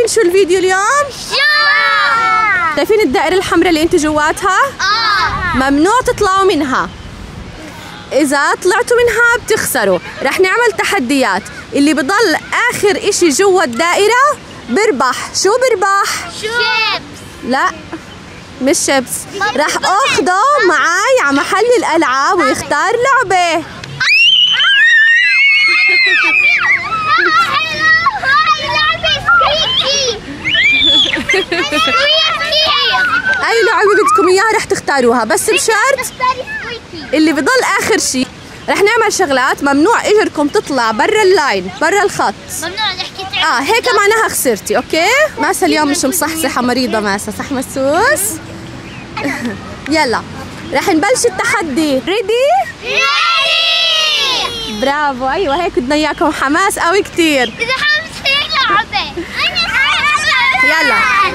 عارفين شو الفيديو اليوم؟ شايفين الدائرة الحمراء اللي انتوا جواتها؟ ممنوع تطلعوا منها. إذا طلعتوا منها بتخسروا. رح نعمل تحديات، اللي بضل آخر إشي جوا الدائرة بربح. شو بربح؟ شيبس. لا مش شيبس. رح أخده معاي على محل الألعاب ويختار لعبة. أي لعبة بدكم إياها رح تختاروها، بس بشرط اللي بضل آخر شيء. رح نعمل شغلات، ممنوع إجركم تطلع برا اللاين، برا الخط. ممنوع نحكي هيك معناها خسرتي. أوكي؟ ماسة اليوم مش مصحصحة، مريضة ماسة، صح مسوس؟ يلا رح نبلش التحدي. ريدي؟ برافو. أيوة هيك بدنا إياكم، حماس قوي كتير. إذا حمس لعبة. يلا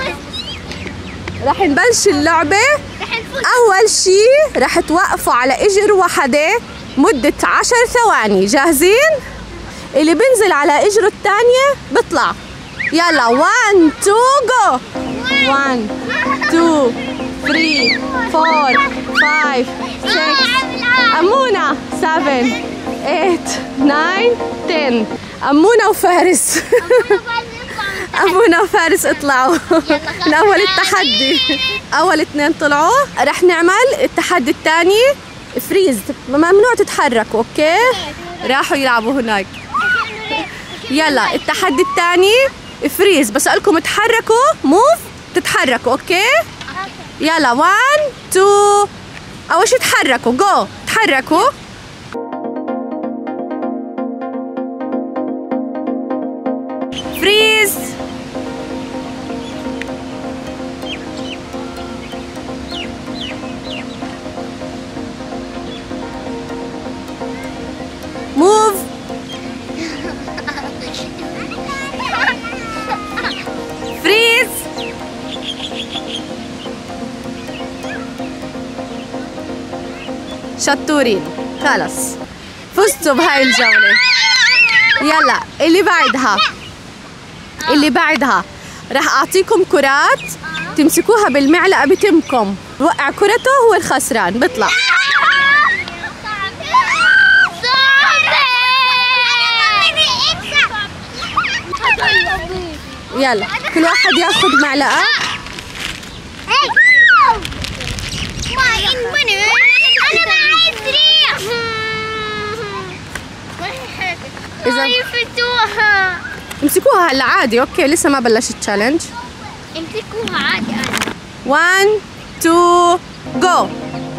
رح نبلش اللعبة. أول شي رح توقفوا على إجر وحدة مدة 10 ثواني. جاهزين؟ اللي بنزل على إجره الثانية بطلع. يلا 1 2 جو. 1 2 3 4 5 6 أمونة 7 8 9 10. أمونة وفارس. أمونة وفارس اطلعوا من أول التحدي. أول 2 طلعوا. رح نعمل التحدي الثاني فريز، ممنوع تتحركوا. أوكي؟ راحوا يلعبوا هناك. يلا التحدي الثاني فريز، بس أقولكم تحركوا، موف تتحركوا. أوكي؟ يلا 1 2. أول شي تحركوا، جو تحركوا. فريز. موف. فريز. شطورين، خلص فزتوا بهاي الجولة. يلا اللي بعدها رح أعطيكم كرات تمسكوها بالمعلقة بتمكم. وقع كرته هو الخسران، بيطلع. يلا كل واحد ياخذ معلقة. إذا امسكوها هلا عادي. اوكي لسه ما بلش التشالنج. امسكوها عادي. 1 2 جو.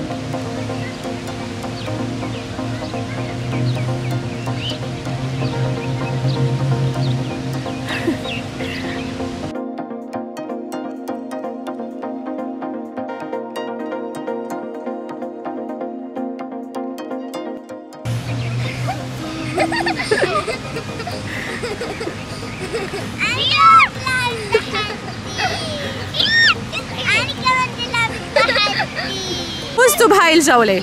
فزتوا بهاي الجولة.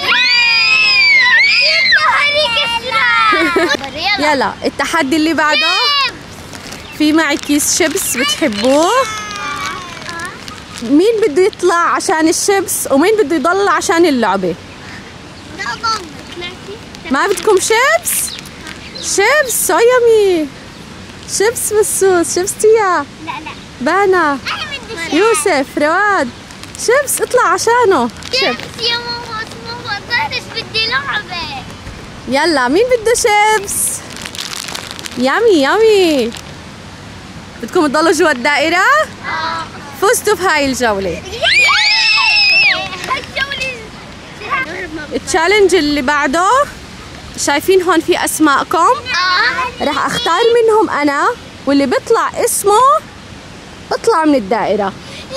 يلا التحدي اللي بعده، في معي كيس شيبس بتحبوه. مين بده يطلع عشان الشيبس ومين بده يضل عشان اللعبة؟ ما بدكم شيبس؟ شيبس سو يامي. شيبس مسوس، شيبس تيا. لا بانا، يوسف، رواد، شيبس اطلع عشانه. شيبس يا ماما. بس بدي لعبة. يلا مين بده شيبس؟ يامي. بدكم تضلوا جوا الدائرة؟ فزتوا بهاي الجولة. التشالنج اللي بعده، شايفين هون في اسماءكم؟ رح اختار منهم انا، واللي بيطلع اسمه اطلع من الدائرة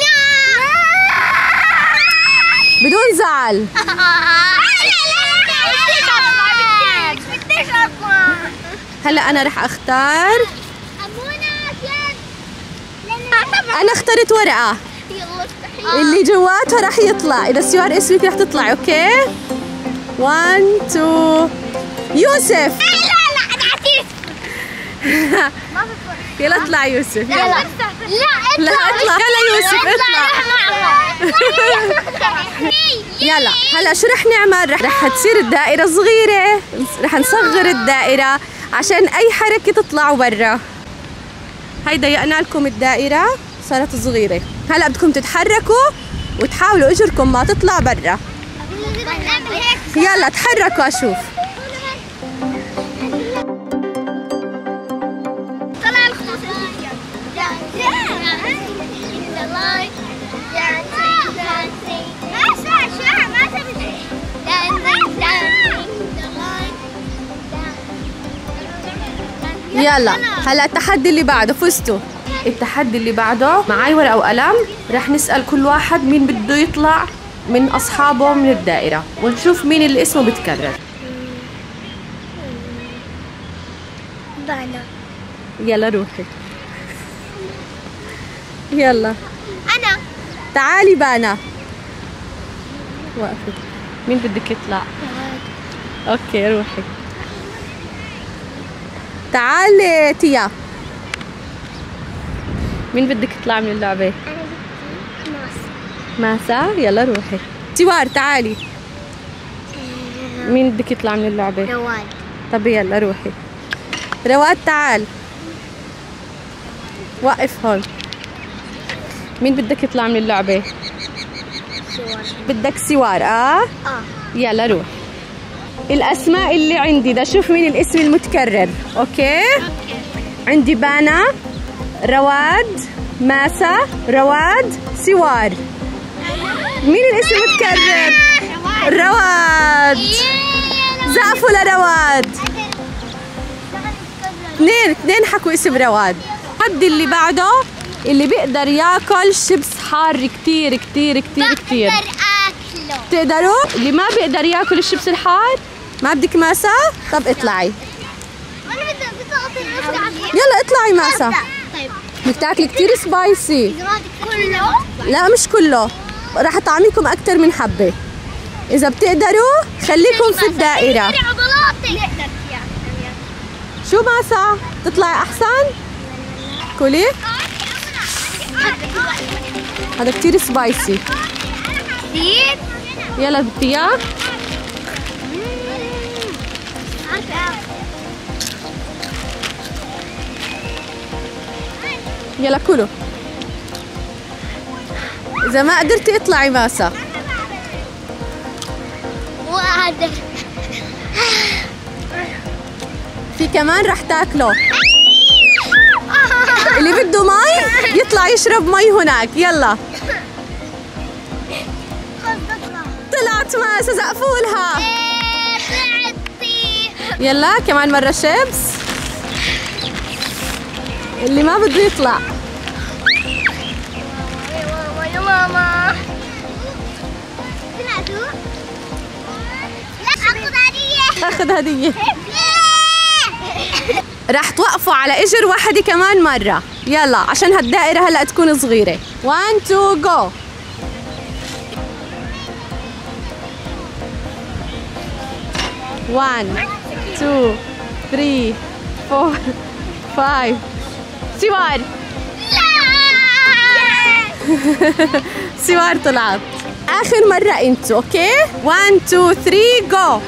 بدون زعل. هلا انا رح اختار. انا اخترت ورقة اللي جواتها رح يطلع. اذا سيار اسمك رح تطلع. اوكي 1 2 يوسف. لا انا عتيس. يلا اطلع يوسف. لا لا لا اطلع. يلا يوسف اطلع. يلا هلا شو رح نعمل؟ رح تصير الدائرة صغيرة، رح نصغر الدائرة عشان أي حركة تطلعوا برا. هاي ضيقنا لكم الدائرة صارت صغيرة، هلا بدكم تتحركوا وتحاولوا اجركم ما تطلع برا. يلا تحركوا اشوف. طلع الخوص. يلا هلا التحدي اللي بعده فزتوا. التحدي اللي بعده معاي ورقة وقلم، رح نسأل كل واحد مين بده يطلع من أصحابه من الدائرة ونشوف مين اللي اسمه بتكرر. بانا. يلا روحي. يلا أنا. تعالي بانا. وقفي. مين بدك يطلع؟ اوكي روحي. تعالي تيا. مين بدك يطلع من اللعبة؟ ماسا. يلا روحي. سوار تعالي. مين بدك يطلع من اللعبة؟ رواد. طب يلا روحي. رواد تعال. وقف هون. مين بدك يطلع من اللعبة؟ سوار. بدك سوار. يلا روح. الأسماء اللي عندي ده شوف مين الاسم المتكرر. أوكي؟ عندي بانا، رواد، ماسا، رواد، سوار. مين الاسم المتكرر؟ رواد. زقفوا لرواد. اثنين حكوا اسم رواد. التحدي اللي بعده اللي بيقدر ياكل شيبس حار كتير كتير كتير كتير. بقدر اكله. بتقدروا؟ اللي ما بيقدر ياكل الشيبس الحار ما بدك ماسا؟ طب اطلعي. انا بدي اطلع. يلا اطلعي ماسا. طيب. بدك تاكلي كتير سبايسي. اذا ما بدك كله. لا مش كله، راح اطعميكم اكثر من حبه. اذا بتقدروا خليكم في الدائره. عضلاتي. شو ماسا؟ تطلعي احسن؟ كلي. هذا كتير سبايسي. كثير. يلا بدي اياه. يلا كلوا. إذا ما قدرتي اطلعي ماسا. وهذا. في كمان رح تاكله. اللي بده مي يطلع يشرب مي هناك. يلا. طلعت ماسا. زقفوا لها. يلا كمان مرة شيبس. اللي ما بده يطلع. يا ماما. طلعتوا؟ لا اخذ هدية. رح توقفوا على اجر واحدة كمان مرة. يلا عشان هالدائرة هلا تكون صغيرة. 1 2 جو. one 2 3 4 5. سوار. سوار طلعت. آخر مرة انتوا. اوكي 1 2 3 جو.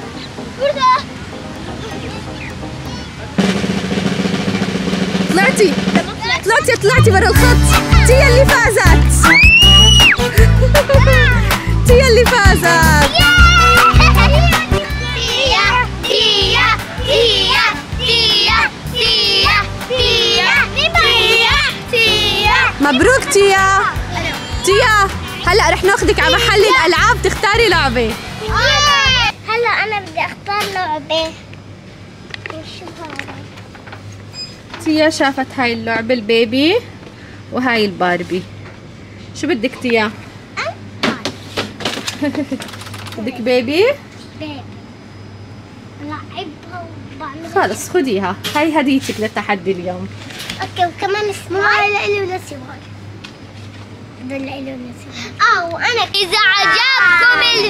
طلعتي برا الخط. تيا اللي فازت. تيا اللي فازت. مبروك تيا. تيا هلا رح ناخذك على محل الالعاب تختاري لعبه. هلا انا بدي اختار لعبه. وشو هذا؟ تيا شافت هاي اللعبه البيبي وهاي الباربي. شو بدك تيا؟ بدك بيبي؟ بيبي لعبها وبعمل. خلص خديها، هاي هديتك للتحدي اليوم. اوكي وكمان اسمه لإلي ولا سوار. ده لإلي ولا سوار. وانا اذا عجبكم